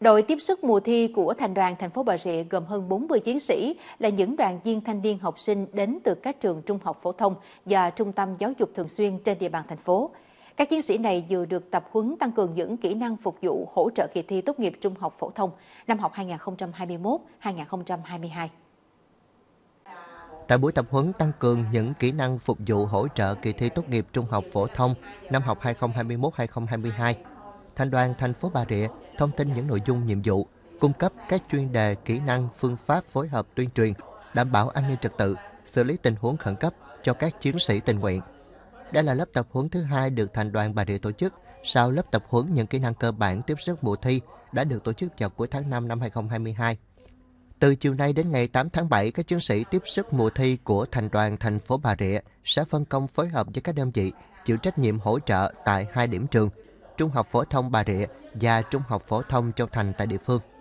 Đội tiếp sức mùa thi của Thành đoàn thành phố Bà Rịa gồm hơn 40 chiến sĩ là những đoàn viên thanh niên học sinh đến từ các trường trung học phổ thông và trung tâm giáo dục thường xuyên trên địa bàn thành phố. Các chiến sĩ này vừa được tập huấn tăng cường những kỹ năng phục vụ hỗ trợ kỳ thi tốt nghiệp trung học phổ thông năm học 2021-2022. Tại buổi tập huấn tăng cường những kỹ năng phục vụ hỗ trợ kỳ thi tốt nghiệp trung học phổ thông năm học 2021-2022, Thành đoàn thành phố Bà Rịa thông tin những nội dung nhiệm vụ, cung cấp các chuyên đề kỹ năng phương pháp phối hợp tuyên truyền, đảm bảo an ninh trật tự, xử lý tình huống khẩn cấp cho các chiến sĩ tình nguyện. Đây là lớp tập huấn thứ 2 được Thành đoàn Bà Rịa tổ chức sau lớp tập huấn những kỹ năng cơ bản tiếp sức mùa thi đã được tổ chức vào cuối tháng 5 năm 2022. Từ chiều nay đến ngày 8 tháng 7, các chiến sĩ tiếp sức mùa thi của Thành đoàn thành phố Bà Rịa sẽ phân công phối hợp với các đơn vị chịu trách nhiệm hỗ trợ tại 2 điểm trường, Trung học phổ thông Bà Rịa và Trung học phổ thông Châu Thành tại địa phương.